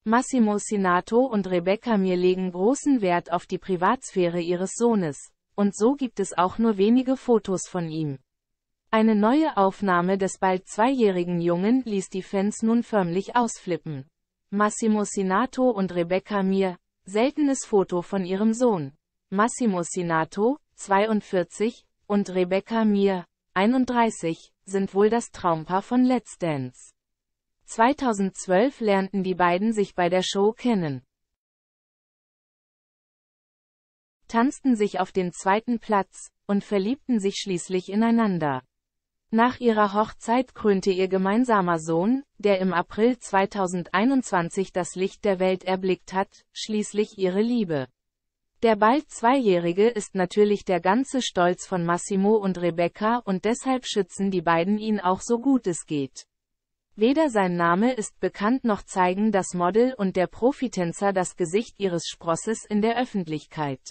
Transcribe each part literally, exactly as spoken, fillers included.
Massimo Sinato und Rebecca Mir legen großen Wert auf die Privatsphäre ihres Sohnes, und so gibt es auch nur wenige Fotos von ihm. Eine neue Aufnahme des bald zweijährigen Jungen ließ die Fans nun förmlich ausflippen. Massimo Sinato und Rebecca Mir, seltenes Foto von ihrem Sohn. Massimo Sinato, zweiundvierzig, und Rebecca Mir, einunddreißig, sind wohl das Traumpaar von Let's Dance. zweitausendzwölf lernten die beiden sich bei der Show kennen, tanzten sich auf den zweiten Platz und verliebten sich schließlich ineinander. Nach ihrer Hochzeit krönte ihr gemeinsamer Sohn, der im April zweitausendeinundzwanzig das Licht der Welt erblickt hat, schließlich ihre Liebe. Der bald Zweijährige ist natürlich der ganze Stolz von Massimo und Rebecca und deshalb schützen die beiden ihn auch so gut es geht. Weder sein Name ist bekannt noch zeigen das Model und der Profitänzer das Gesicht ihres Sprosses in der Öffentlichkeit.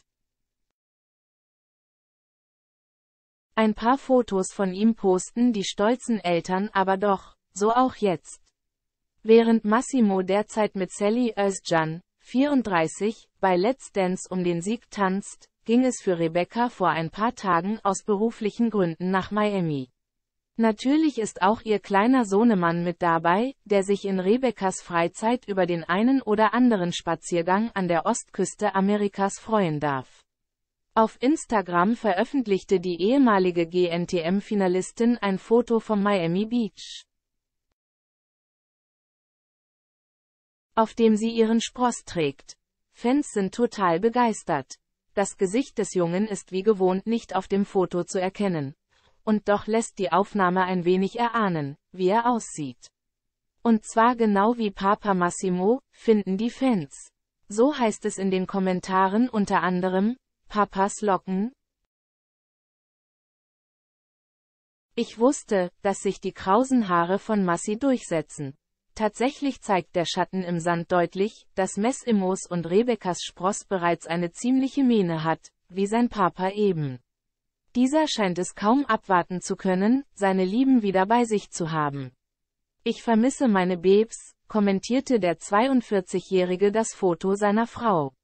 Ein paar Fotos von ihm posten die stolzen Eltern aber doch, so auch jetzt. Während Massimo derzeit mit Sally Özcan, vierunddreißig, bei Let's Dance um den Sieg tanzt, ging es für Rebecca vor ein paar Tagen aus beruflichen Gründen nach Miami. Natürlich ist auch ihr kleiner Sohnemann mit dabei, der sich in Rebeccas Freizeit über den einen oder anderen Spaziergang an der Ostküste Amerikas freuen darf. Auf Instagram veröffentlichte die ehemalige G N T M-Finalistin ein Foto vom Miami Beach, auf dem sie ihren Spross trägt. Fans sind total begeistert. Das Gesicht des Jungen ist wie gewohnt nicht auf dem Foto zu erkennen. Und doch lässt die Aufnahme ein wenig erahnen, wie er aussieht. Und zwar genau wie Papa Massimo, finden die Fans. So heißt es in den Kommentaren unter anderem: Papas Locken? Ich wusste, dass sich die krausen Haare von Massi durchsetzen. Tatsächlich zeigt der Schatten im Sand deutlich, dass Massimos und Rebeccas Spross bereits eine ziemliche Mähne hat, wie sein Papa eben. Dieser scheint es kaum abwarten zu können, seine Lieben wieder bei sich zu haben. Ich vermisse meine Babes, kommentierte der zweiundvierzigjährige das Foto seiner Frau.